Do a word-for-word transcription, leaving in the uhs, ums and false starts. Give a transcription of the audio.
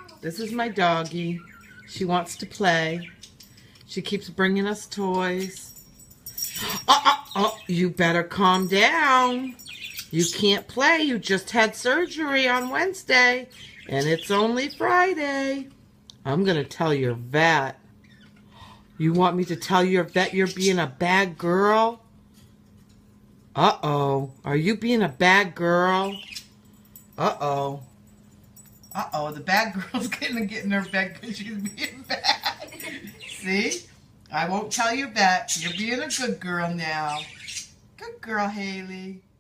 This is my doggie. She wants to play. She keeps bringing us toys. Oh, oh, oh, you better calm down. You can't play. You just had surgery on Wednesday, and it's only Friday. I'm going to tell your vet. You want me to tell your vet you're being a bad girl? Uh-oh. Are you being a bad girl? Uh-oh. Uh-oh. The bad girl's going to get in her bed because she's being bad. See? I won't tell your vet. You're being a good girl now. Good girl, Haley.